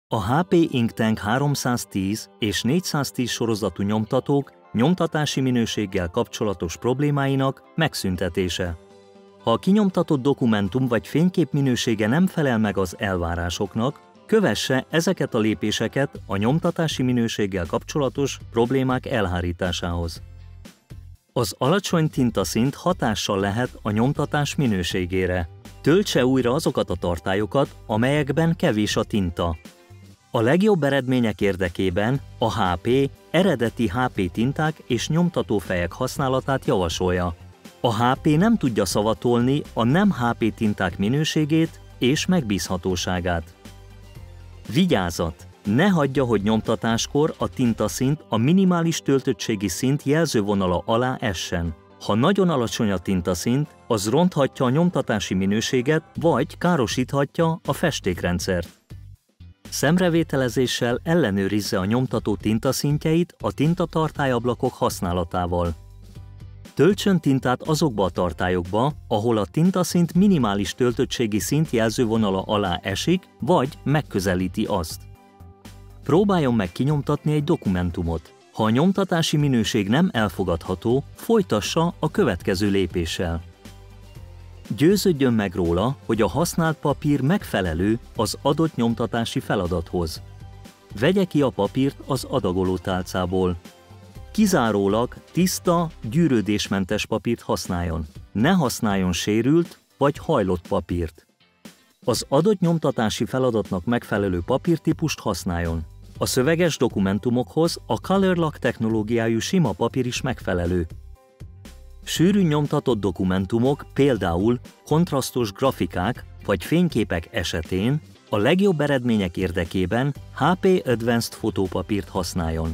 A HP Inktank 310 és 410 sorozatú nyomtatók nyomtatási minőséggel kapcsolatos problémáinak megszüntetése. Ha a kinyomtatott dokumentum vagy fénykép minősége nem felel meg az elvárásoknak, kövesse ezeket a lépéseket a nyomtatási minőséggel kapcsolatos problémák elhárításához. Az alacsony tintaszint hatással lehet a nyomtatás minőségére. Töltse újra azokat a tartályokat, amelyekben kevés a tinta. A legjobb eredmények érdekében a HP eredeti HP tinták és nyomtatófejek használatát javasolja. A HP nem tudja szavatolni a nem HP tinták minőségét és megbízhatóságát. Vigyázat! Ne hagyja, hogy nyomtatáskor a tintaszint a minimális töltöttségi szint jelzővonala alá essen. Ha nagyon alacsony a tintaszint, az ronthatja a nyomtatási minőséget, vagy károsíthatja a festékrendszert. Szemrevételezéssel ellenőrizze a nyomtató tintaszintjeit a tintatartályablakok használatával. Töltsön tintát azokba a tartályokba, ahol a tintaszint minimális töltöttségi szint jelzővonala alá esik, vagy megközelíti azt. Próbáljon meg kinyomtatni egy dokumentumot. Ha a nyomtatási minőség nem elfogadható, folytassa a következő lépéssel. Győződjön meg róla, hogy a használt papír megfelelő az adott nyomtatási feladathoz. Vegye ki a papírt az adagoló tálcából. Kizárólag tiszta, gyűrődésmentes papírt használjon. Ne használjon sérült vagy hajlott papírt. Az adott nyomtatási feladatnak megfelelő papírtípust használjon. A szöveges dokumentumokhoz a ColorLock technológiájú sima papír is megfelelő. Sűrűn nyomtatott dokumentumok, például kontrasztos grafikák vagy fényképek esetén a legjobb eredmények érdekében HP Advanced fotópapírt használjon.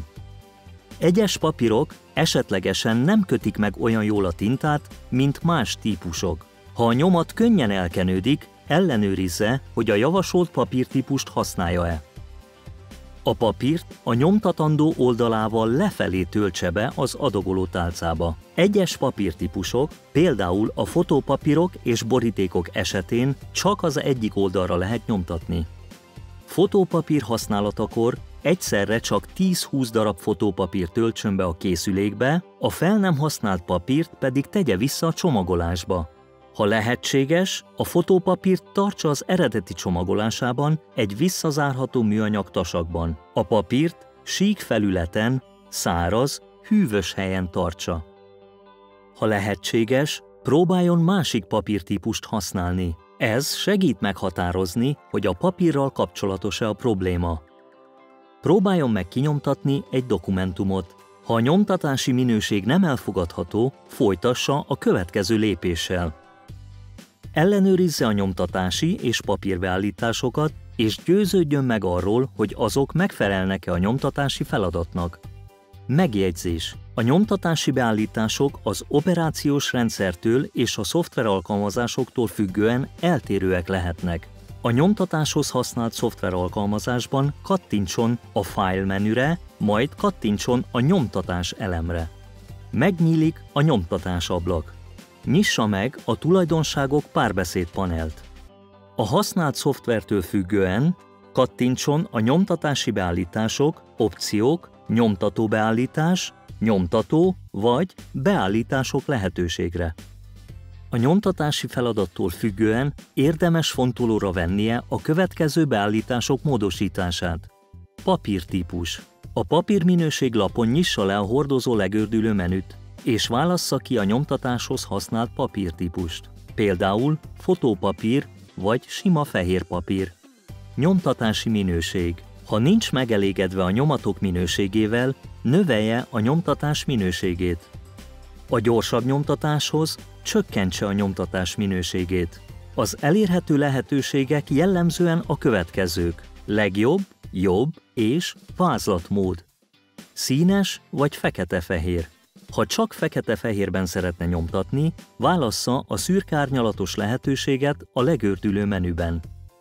Egyes papírok esetlegesen nem kötik meg olyan jól a tintát, mint más típusok. Ha a nyomat könnyen elkenődik, ellenőrizze, hogy a javasolt papírtípust használja-e. A papírt a nyomtatandó oldalával lefelé töltse be az adagoló tálcába. Egyes papírtípusok, például a fotópapírok és borítékok esetén csak az egyik oldalra lehet nyomtatni. Fotópapír használatakor egyszerre csak 10-20 darab fotópapír töltsön be a készülékbe, a fel nem használt papírt pedig tegye vissza a csomagolásba. Ha lehetséges, a fotópapírt tartsa az eredeti csomagolásában egy visszazárható műanyag tasakban. A papírt sík felületen, száraz, hűvös helyen tartsa. Ha lehetséges, próbáljon másik papírtípust használni. Ez segít meghatározni, hogy a papírral kapcsolatos-e a probléma. Próbáljon meg kinyomtatni egy dokumentumot. Ha a nyomtatási minőség nem elfogadható, folytassa a következő lépéssel. Ellenőrizze a nyomtatási és papírbeállításokat, és győződjön meg arról, hogy azok megfelelnek-e a nyomtatási feladatnak. Megjegyzés: a nyomtatási beállítások az operációs rendszertől és a szoftveralkalmazásoktól függően eltérőek lehetnek. A nyomtatáshoz használt szoftveralkalmazásban kattintson a File menüre, majd kattintson a Nyomtatás elemre. Megnyílik a Nyomtatás ablak. Nyissa meg a Tulajdonságok párbeszéd panelt. A használt szoftvertől függően kattintson a Nyomtatási beállítások, opciók, nyomtató beállítás, nyomtató vagy beállítások lehetőségre. A nyomtatási feladattól függően érdemes fontolóra vennie a következő beállítások módosítását. Papírtípus. A papírminőség lapon nyissa le a hordozó legördülő menüt, és válassza ki a nyomtatáshoz használt papírtípust, például fotópapír vagy sima fehér papír. Nyomtatási minőség. Ha nincs megelégedve a nyomatok minőségével, növelje a nyomtatás minőségét. A gyorsabb nyomtatáshoz csökkentse a nyomtatás minőségét. Az elérhető lehetőségek jellemzően a következők: legjobb, jobb és vázlatmód. Színes vagy fekete-fehér. Ha csak fekete-fehérben szeretne nyomtatni, válassza a szürke árnyalatos lehetőséget a legördülő menüben.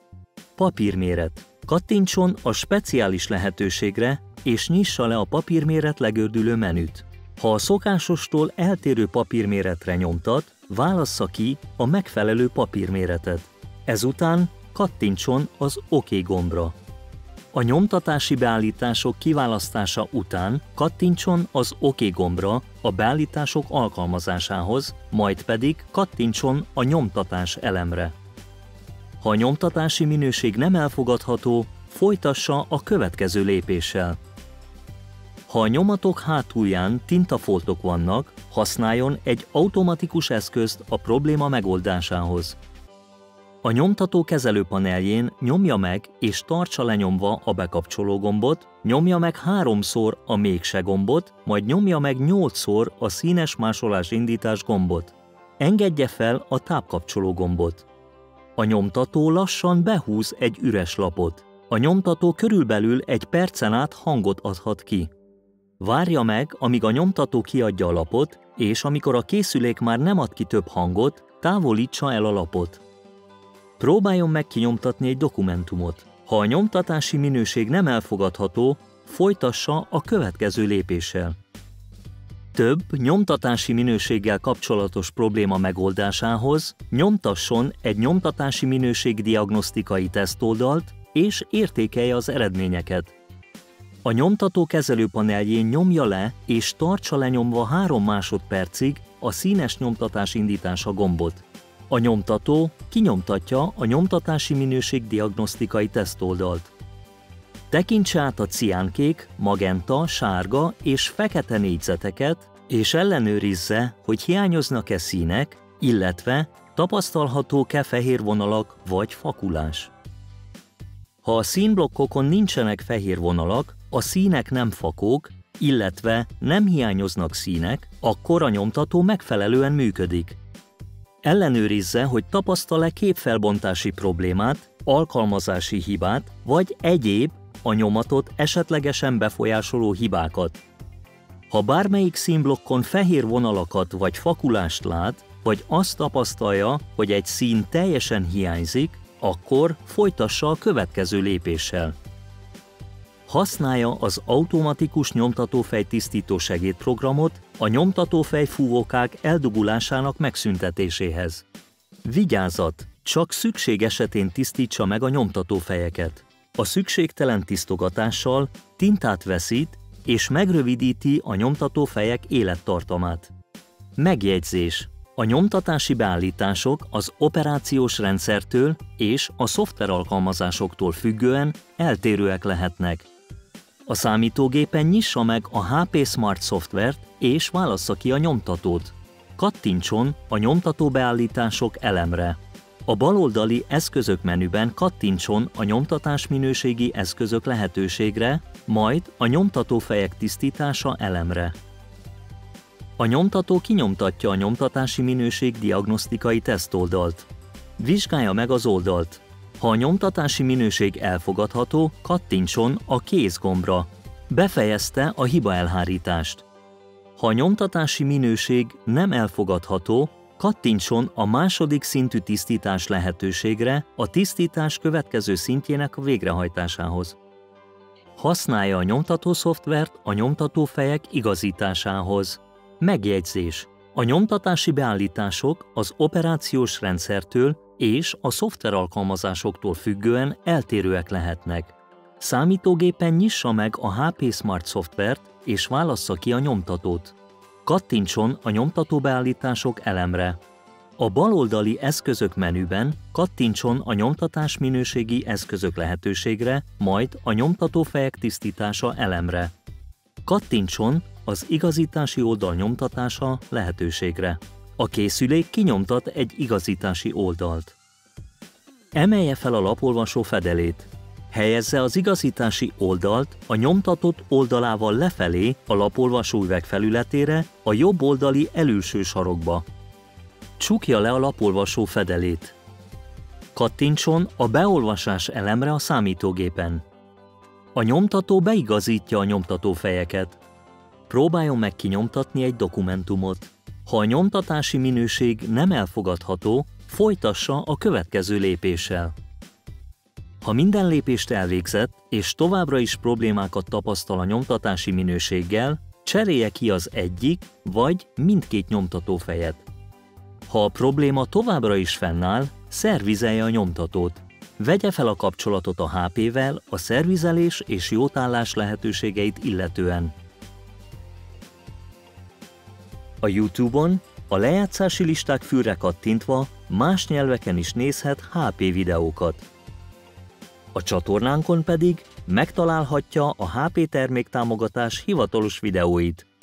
Papírméret. Kattintson a speciális lehetőségre, és nyissa le a papírméret legördülő menüt. Ha a szokásostól eltérő papírméretre nyomtat, válassza ki a megfelelő papírméretet. Ezután kattintson az OK gombra. A nyomtatási beállítások kiválasztása után kattintson az OK gombra a beállítások alkalmazásához, majd pedig kattintson a nyomtatás elemre. Ha a nyomtatási minőség nem elfogadható, folytassa a következő lépéssel. Ha a nyomatok hátulján tintafoltok vannak, használjon egy automatikus eszközt a probléma megoldásához. A nyomtató kezelőpaneljén nyomja meg és tartsa lenyomva a bekapcsoló gombot, nyomja meg 3-szor a mégse gombot, majd nyomja meg 8-szor a színes másolás indítás gombot. Engedje fel a tápkapcsoló gombot. A nyomtató lassan behúz egy üres lapot. A nyomtató körülbelül 1 percen át hangot adhat ki. Várja meg, amíg a nyomtató kiadja a lapot, és amikor a készülék már nem ad ki több hangot, távolítsa el a lapot. Próbáljon meg kinyomtatni egy dokumentumot. Ha a nyomtatási minőség nem elfogadható, folytassa a következő lépéssel. Több nyomtatási minőséggel kapcsolatos probléma megoldásához nyomtasson egy nyomtatási minőség diagnosztikai tesztoldalt, és értékelje az eredményeket. A nyomtató kezelőpaneljén nyomja le és tartsa lenyomva 3 másodpercig a színes nyomtatás indítása gombot. A nyomtató kinyomtatja a nyomtatási minőség diagnosztikai tesztoldalt. Tekintse át a ciánkék, magenta, sárga és fekete négyzeteket, és ellenőrizze, hogy hiányoznak-e színek, illetve tapasztalhatók-e fehér vonalak vagy fakulás. Ha a színblokkokon nincsenek fehér vonalak, a színek nem fakók, illetve nem hiányoznak színek, akkor a nyomtató megfelelően működik. Ellenőrizze, hogy tapasztal-e képfelbontási problémát, alkalmazási hibát, vagy egyéb, a nyomatot esetlegesen befolyásoló hibákat. Ha bármelyik színblokkon fehér vonalakat vagy fakulást lát, vagy azt tapasztalja, hogy egy szín teljesen hiányzik, akkor folytassa a következő lépéssel. Használja az automatikus nyomtatófej tisztító segédprogramot a nyomtatófej fúvókák eldugulásának megszüntetéséhez. Vigyázat! Csak szükség esetén tisztítsa meg a nyomtatófejeket. A szükségtelen tisztogatással tintát veszít és megrövidíti a nyomtatófejek élettartamát. Megjegyzés! A nyomtatási beállítások az operációs rendszertől és a szoftveralkalmazásoktól függően eltérőek lehetnek. A számítógépen nyissa meg a HP Smart szoftvert és válassza ki a nyomtatót. Kattintson a nyomtató beállítások elemre. A baloldali eszközök menüben kattintson a nyomtatás minőségi eszközök lehetőségre, majd a nyomtatófejek tisztítása elemre. A nyomtató kinyomtatja a nyomtatási minőség diagnosztikai tesztoldalt. Vizsgálja meg az oldalt. Ha a nyomtatási minőség elfogadható, kattintson a kész gombra. Befejezte a hibaelhárítást. Ha a nyomtatási minőség nem elfogadható, kattintson a második szintű tisztítás lehetőségre a tisztítás következő szintjének a végrehajtásához. Használja a nyomtató szoftvert a nyomtatófejek igazításához. Megjegyzés! A nyomtatási beállítások az operációs rendszertől és a szoftveralkalmazásoktól függően eltérőek lehetnek. Számítógépen nyissa meg a HP Smart szoftvert és válassza ki a nyomtatót. Kattintson a nyomtató beállítások elemre. A baloldali eszközök menüben kattintson a nyomtatás minőségi eszközök lehetőségre, majd a nyomtatófejek tisztítása elemre. Kattintson az igazítási oldal nyomtatása lehetőségre. A készülék kinyomtat egy igazítási oldalt. Emelje fel a lapolvasó fedelét. Helyezze az igazítási oldalt a nyomtatott oldalával lefelé a lapolvasó üveg felületére, a jobb oldali elülső sarokba. Csukja le a lapolvasó fedelét. Kattintson a beolvasás elemre a számítógépen. A nyomtató beigazítja a nyomtatófejeket. Próbáljon meg kinyomtatni egy dokumentumot. Ha a nyomtatási minőség nem elfogadható, folytassa a következő lépéssel. Ha minden lépést elvégzett, és továbbra is problémákat tapasztal a nyomtatási minőséggel, cserélje ki az egyik vagy mindkét nyomtatófejet. Ha a probléma továbbra is fennáll, szervizelje a nyomtatót. Vegye fel a kapcsolatot a HP-vel a szervizelés és jótállás lehetőségeit illetően. A YouTube-on a lejátszási listák fülre kattintva más nyelveken is nézhet HP videókat. A csatornánkon pedig megtalálhatja a HP terméktámogatás hivatalos videóit.